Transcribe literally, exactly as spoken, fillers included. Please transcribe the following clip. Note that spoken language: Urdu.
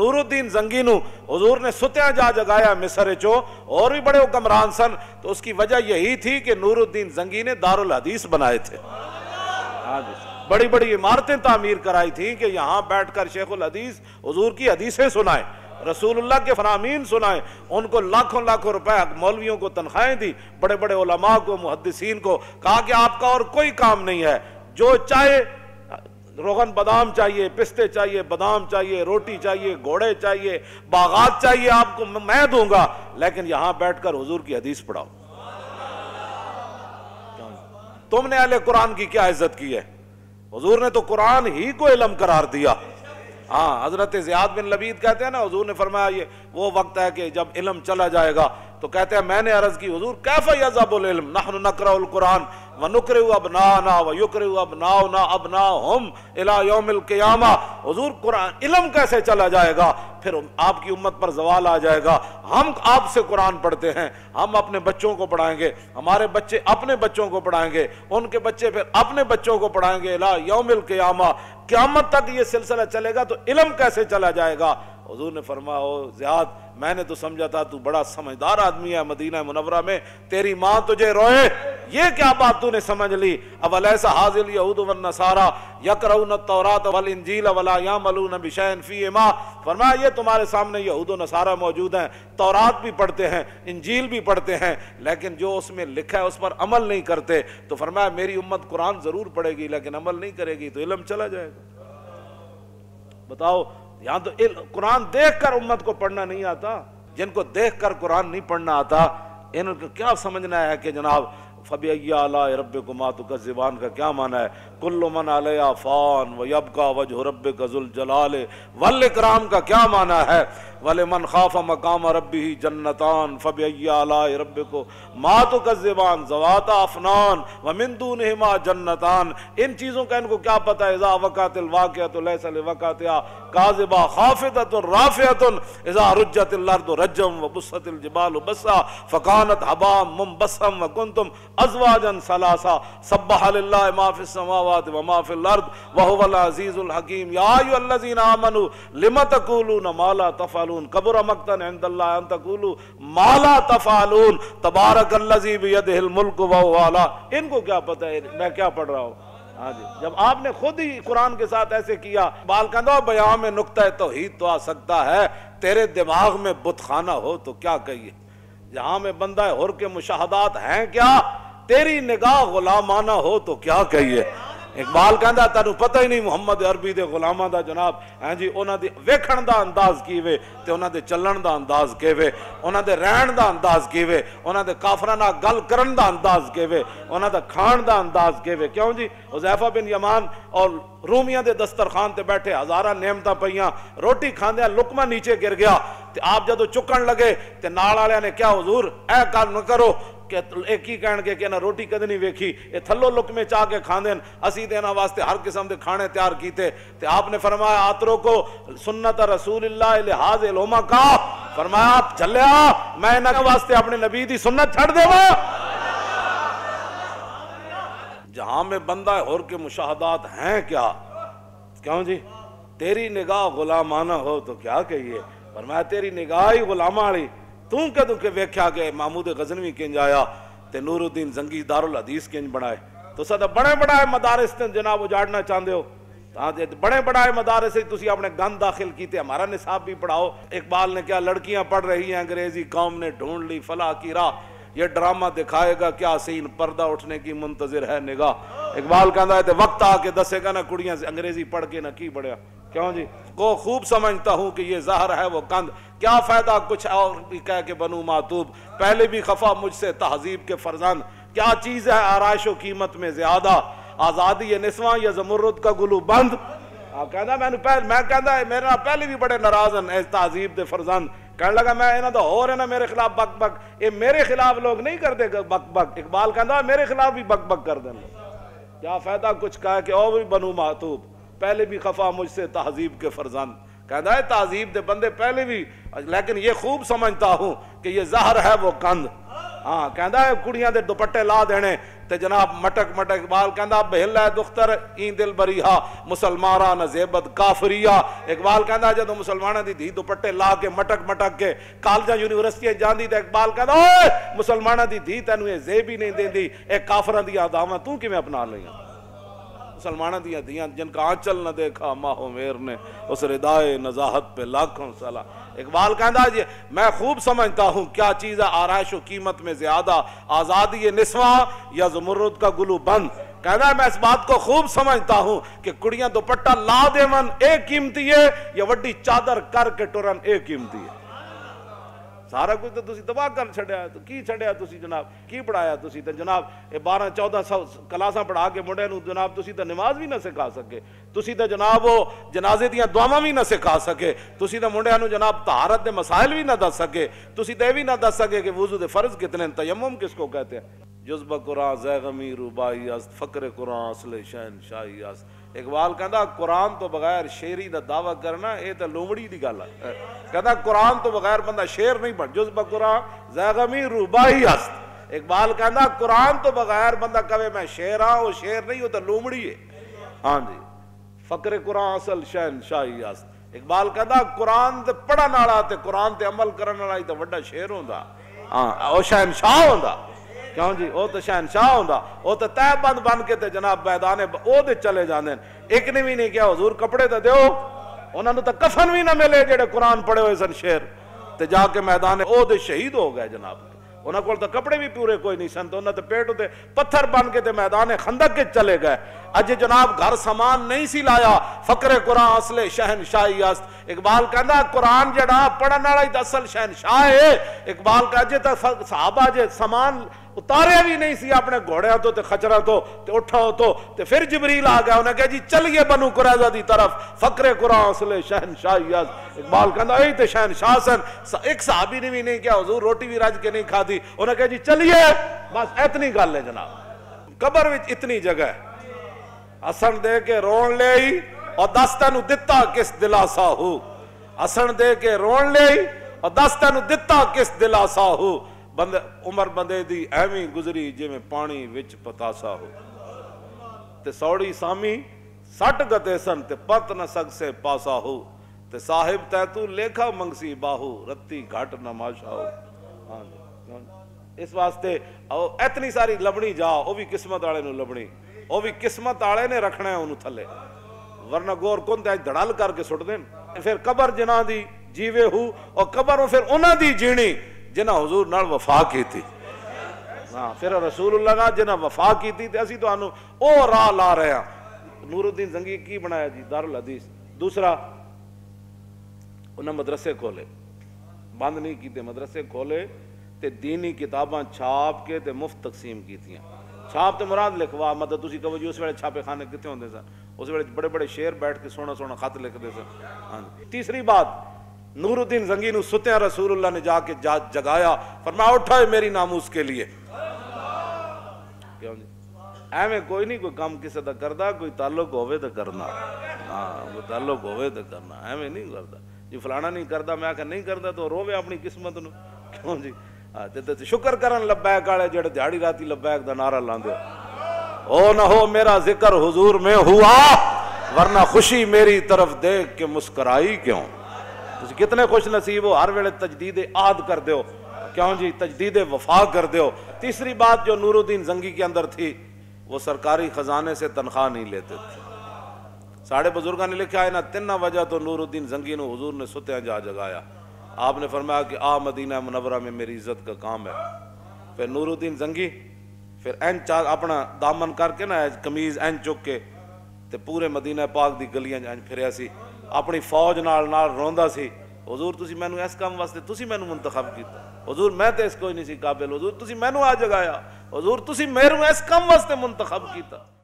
نور الدین زنگی نو حضور نے ستیاں جا جگایا مصر چو، اور بھی بڑے حکمران سن، تو اس کی وجہ یہی تھی کہ نور الدین زنگی نے دارالحدیث بنائے تھے، بڑی بڑی عمارتیں تعمیر کرائی تھیں کہ یہاں بیٹھ کر شیخ الحدیث حضور کی حدیثیں سنائیں، رسول اللہ کے فرامین سنائیں، ان کو لاکھوں لاکھوں روپے مولویوں کو تنخواہیں دی، بڑے بڑے علماء کو، محدثین کو، کہا کہ آپ کا اور کوئی کام نہیں ہے، جو چاہے روغن بادام چاہیے، پستے چاہیے، بادام چاہیے، روٹی چاہیے، گھوڑے چاہیے، باغات چاہیے، آپ کو میں دوں گا، لیکن یہاں بیٹھ کر حضور کی حدیث پڑھاؤ۔ تم نے اہل قرآن کی کیا عزت کی ہے؟ حضور نے تو قرآن ہی کو علم قرار دیا۔ ہاں، حضرت زیاد بن لبید کہتے ہیں نا، حضور نے فرمایا یہ وہ وقت ہے کہ جب علم چلا جائے گا، تو کہتے ہیں میں نے عرض کی حضور کیف یذهب العلم نحن نقرأ القرآن ونقرئ ابناءنا ويقرئ ابناؤنا ابناءهم الى یوم القیامہ، حضور قرآن علم کیسے چلا جائے گا؟ پھر آپ کی امت پر زوال آ جائے گا، ہم آپ سے قرآن پڑھتے ہیں، ہم اپنے بچوں کو پڑھائیں گے، ہمارے بچے اپنے بچوں کو پڑھائیں گے، ان کے بچے پھر اپنے بچوں کو پڑھائیں گے، الى یوم القیامہ، قیامت تک یہ سلسلہ چلے گا، تو علم کیسے چلا جائے گا؟ حضور نے فرمایا او زیاد، میں نے تو سمجھا تھا تو بڑا سمجھدار آدمی ہے، مدینہ منورہ میں تیری ماں تجھے روئے، یہ کیا بات تو نے سمجھ لی؟ اولیس ھذا الیہود والنصارى یقرؤون التوراۃ والانجیل ولا یعملون بشیء فیہما، فرمایا یہ تمہارے سامنے یہود و نصارہ موجود ہیں، تورات بھی پڑھتے ہیں، انجیل بھی پڑھتے ہیں، لیکن جو اس میں لکھا ہے اس پر عمل نہیں کرتے، تو فرمایا میری امت قرآن ضرور پڑھے گی لیکن عمل نہیں کرے گی، تو علم چلا جائے گا۔ بتاؤ، یہاں تو قرآن دیکھ کر امت کو پڑھنا نہیں آتا، جن کو دیکھ کر قرآن نہیں پڑھنا آتا، ان کو کیا سمجھنا ہے کہ جناب فَبِأَيِّ آلَاءِ رَبِّكُمَا تُكَذِّبَانِ کا کیا معنی ہے؟ کُلُّ مَنْ عَلَيْهَا فَانٍ وَيَبْقَى وَجْهُ رَبِّكَ ذُو الْجَلَالِ وَالْإِكْرَامِ کا کیا معنی ہے؟ وَلِمَنْ خَافَ مَقَامَ رَبِّهِ جَنَّتَانِ فَبِأَيِّ آلَاءِ رَبِّكُمَا تُكَذِّبَانِ ذَوَاتَا أَفْنَانٍ وَمِن دُونِهِمَا جَنَّتَانِ، ان چیزوں کا ان کو کیا پتہ ہے؟ اذا وقعت الواقعۃ ليس لوقعتها كاذبہ خافضۃ رافعۃ اذا رجت الارض رجا وبست الجبال بسا فكانت هباء منبثا وكنتم ازواجا ثلاثا سبح لله ما في السماوات وما في الارض وهو العزيز الحكيم يا ايها الذين امنوا لم تقولون ما لا تفعلون كبر مقتا عند الله ان تقولوا ما لا تفعلون تبارك الذي بيده الملك وهو على، ان کو کیا پتہ ہے میں کیا پڑھ رہا ہوں؟ ہاں جی، جب آپ نے خود ہی قرآن کے ساتھ ایسے کیا، بال کندھا بیان میں نقطہ توحید تو آ سکتا ہے، تیرے دماغ میں بت خانہ ہو تو کیا کہیے؟ جہاں میں بندہ حر کے مشاہدات ہیں کیا، تیری نگاہ غلامانہ ہو تو کیا کہیے؟ اقبال کہندا تینوں پتہ ہی نہیں محمد عربی دے غلاماں دا جناب، ہاں جی انہاں دی ویکھن دا انداز کیویں تے انہاں دے چلن دا انداز کیویں، انہاں دے رہن دا انداز کیویں، انہاں دے کافراں نال گل کرن دا انداز کیویں، انہاں دا کھان دا انداز کیویں۔ کیوں جی؟ حذیفہ بن یمان اور رومیاں دے دسترخوان تے بیٹھے، ہزاراں نعمتاں پئیاں، روٹی کھاندیاں لقمہ نیچے گر گیا تے آپ جدوں چکن لگے تے نال والےاں نے کیا حضور اے کل نہ کرو، کہ ایک ہی کہن کے کہ نہ روٹی کدی نہیں ویکھی، یہ تھلو لقمے چاہ کے کھاندے، اسی تے انہاں واسطے ہر قسم دے کھانے تیار کیتے، تے آپ نے فرمایا آترو کو سنت رسول اللہ لحاظ علوما کا، فرمایا آپ چلیا میں انہاں واسطے اپنے نبی دی سنت چھڑ دیواں۔ جہاں میں بندہ حر کے مشاہدات ہیں کیا، کیوں جی؟ تیری نگاہ غلامانہ ہو تو کیا کہیے؟ فرمایا تیری نگاہ ہی غلاماں والی، توں کدوں کہ ویکھیا کہ محمود غزنوی کنج آیا تے نور الدین زنگی دارالحدیث کنج بنائے، تو سدا بڑے بڑے مدارس تے جناب اجاڑنا چاہندے ہو، بڑے بڑے مدارس تسی اپنے گند داخل کیتے، ہمارا نصاب بھی پڑھاؤ۔ اقبال نے کیا لڑکیاں پڑھ رہی ہیں انگریزی قوم نے ڈھونڈ لی فلاح کی راہ، یہ ڈرامہ دکھائے گا کیا سین، پردہ اٹھنے کی منتظر ہے نگاہ۔ اقبال کہندا ہے تے وقت آ کے دسے گا نا کڑیاں سے انگریزی پڑھ کے نہ کی بڑھیا، کیوں جی؟ کو خوب سمجھتا ہوں کہ یہ زہر ہے وہ کند، کیا فائدہ کچھ اور بھی کہہ کے بنو معتوب، پہلے بھی خفا مجھ سے تہذیب کے فرزند، کیا چیز ہے آرائش و قیمت میں زیادہ، آزادی نسواں یا زمرد کا گلو بند۔ کہندا میں میں کہندا ہے میرے پہلے بھی بڑے ناراض ہیں اس تہذیب دے فرزند، کہنے لگا میں انہاں دا ہور ہے نا میرے خلاف بک بک، یہ میرے خلاف لوگ نہیں کرتے بک بک، اقبال کہندا میرے خلاف بھی بک بک کر دیں، کیا فائدہ کچھ کہا کہ او بھی بنو معتوب، پہلے بھی خفا مجھ سے تہذیب کے فرزند۔ کہتا ہے تہذیب دے بندے پہلے بھی، لیکن یہ خوب سمجھتا ہوں کہ یہ زہر ہے وہ کند۔ ہاں کہتا ہے کڑیاں دے دوپٹے لا دینے تے جناب مٹک مٹک اقبال کہندا بہلا دختر این دل بریہا مسلمانہ نہ زیبت کافریہ. اقبال کہندا جدوں مسلماناں دی دھی دوپٹے لا کے مٹک مٹک کے کالجاں یونیورسٹیاں جاندی تے اقبال کہندا اوئے مسلماناں دی دھی تینوں اے زیب ہی نہیں دیندی, اے کافراں دی اداواں تو کیویں اپنا لئیاں؟ مسلمانوں دیا دیاں جن کا آنچل نہ دیکھا ماہو میر نے اس ردائے نزاہت پہ لاکھوں سالہ. اقبال کہندا جی میں خوب سمجھتا ہوں کیا چیز ہے آرائش و قیمت میں زیادہ, آزادی نسواں یا زمرد کا گلو بند. کہندا ہے میں اس بات کو خوب سمجھتا ہوں کہ کڑیاں دوپٹہ لا دیون اے قیمتی ہے یا وڈی چادر کر کے ٹرن اے قیمتی ہے. سارا کچھ تو تسی تباہ کر چھڑیا, تو کی چھڑیا تسی جناب, کی پڑھایا تسی تے جناب اے بارہ چودہ سو کلاساں پڑھا کے منڈے نو جناب تسی تے نماز بھی نہ سکھا سکے, تسی تے جناب وہ جنازے دیاں دعاواں بھی نہ سکھا سکے, تسی تے منڈے نو جناب طہارت دے مسائل بھی نہ دس سکے, تسی تے بھی نہ دس سکے کہ وضو دے فرض کتنے, تیمم کس کو کہتے ہیں. جذبہ قرآن زیغمی روبائی است, فقر قرآن اصل شہنشاہی است. اقبال کہندا قرآن تو بغیر شیری دا دعویٰ کرنا اے تے لومڑی دی گل ہے. کہندا قرآن تو بغیر بندہ شیر نہیں بن, جذبہ قرآن زیغمی روبائی است. اقبال کہندا قرآن تو بغیر بندہ کہے میں شیر ہاں, وہ شیر نہیں, وہ تے لومڑی ہے. ہاں جی, فقر قرآن اصل شہنشاہی است. اقبال کہندا قرآن تے پڑھن والا تے قرآن تے عمل کرن والا تے وڈا شیر ہوندا, ہاں او شہنشاہ ہوندا. کیوں جی, او تے شہنشاہ ہوندا, او تے تہ بند بن کے تے جناب میدان او دے چلے جاندے. ایک نے بھی نہیں کیا حضور کپڑے تے دیو, انہاں نو تے کفن بھی نہ ملے جڑے قرآن پڑھے ہوئے سن شیر, تے جا کے میدان او دے شہید ہو گئے جناب. انہاں کول تے کپڑے بھی پورے کوئی نہیں سن, تے انہاں تے پیٹ تے پتھر بن کے تے میدان خندق کے چلے گئے. اج جناب گھر سامان نہیں سی لایا, فقر قرآن اصل شہنشاہی است. اقبال کہندا قرآن جڑا پڑھن والا ہی اصل شہنشاہ ہے. اقبال کہا جے تے صحابہ جے سامان اتارے بھی نہیں سی اپنے گھوڑیاں تو تے خچراں تو تے اٹھاؤ تو تے پھر جبریل آ گیا, انہیں کہا جی چلیے بنو قریظہ دی طرف, فقر قرآن اصل شہنشاہی است. اقبال کہندا اے تے شہنشاہ سن. ایک صحابی نے بھی نہیں کیا حضور روٹی بھی رج کے نہیں کھادی, انہیں کہا جی چلیے بس اتنی گل ہے جناب. قبر وچ اتنی جگہ ہے, ہسن دے کے رون لے اور دس تینو دتا کس دلاسا ہو, ہسن دے کے رون لے اور دس تینو دتا کس دلاسا ہو. بندے عمر بندے دی ایویں گزری جے میں پانی وچ پتاسا ہو, تے سوڑی سامی سٹ گتے سن تے پت نہ سگ سے پاسا ہو, تے صاحب تے تو لیکھا منگسی باہو رتی گھٹ نماشا ہو. اس واسطے اتنی ساری لبنی جا, او بھی قسمت والے نو لبنی, او بھی قسمت والے نے رکھنا ہے انہوں تھلے, ورنہ گور کن تے دھڑل کر کے سٹ دیں. پھر قبر جنہ دی جیوے ہو, اور قبر پھر انہاں دی جینی جنہ حضور نال وفا کی تھی. ہاں پھر رسول اللہ نال جنہ وفا کی تھی تے اسی تو انہوں او راہ لا رہے ہیں. نور الدین زنگی کی بنایا جی دارالحدیث. دوسرا انہاں مدرسے کھولے, بند نہیں کیتے, مدرسے کھولے تے دینی کتاباں چھاپ کے تے مفت تقسیم کیتیاں. چھاپ تے مراد لکھوا, مطلب تسی کہو جی اس ویلے چھاپے خانے کتے ہوندے سن, اس ویلے بڑے بڑے شیر بیٹھ کے سونا سونا خط لکھتے سن. ہاں تیسری بات, نور الدین زنگی نو ستیاں رسول اللہ نے جا کے جگایا, فرمایا اٹھائے میری ناموس کے لیے. کیوں جی ایویں کوئی نہیں کوئی کام کسے دا کردا, کوئی تعلق ہوئے تے کرنا. ہاں کوئی تعلق ہوئے تے کرنا, ایویں نہیں کردا جی فلانا نہیں کردا میں آکھا نہیں کردا تو روے اپنی قسمت نو. کیوں جی تے شکر کرن لبیک والے جڑے دیہڑی راتی لبیک دا نعرہ لاندے او نہ ہو میرا ذکر حضور میں ہوا, ورنہ خوشی میری طرف دیکھ کے مسکرائی کیوں. کتنے خوش نصیب ہو, ہر ویلے تجدید عہد کر دیو. کیوں جی تجدید وفا کر دیو. تیسری بات جو نور الدین زنگی کے اندر تھی, وہ سرکاری خزانے سے تنخواہ نہیں لیتے تھے. ساڑھے بزرگاں نے لکھا ہے نا تین وجہ تو نور الدین زنگی نو حضور نے ستیاں جا جگایا. آپ نے فرمایا کہ آ مدینہ منورہ میں میری عزت کا کام ہے. پھر نور الدین زنگی پھر این چار اپنا دامن کر کے نا کمیز این چک کے تے پورے مدینہ پاک دی گلیاں این پھریا سی, اپنی فوج نال نال روندا سی, حضور تسی مینوں اس کام واسطے تسی مینوں منتخب کیتا, حضور میں تے اس کوئی نہیں سی قابل, حضور تسی مینوں آ جگایا, حضور تسی میروں اس کام واسطے منتخب کیتا.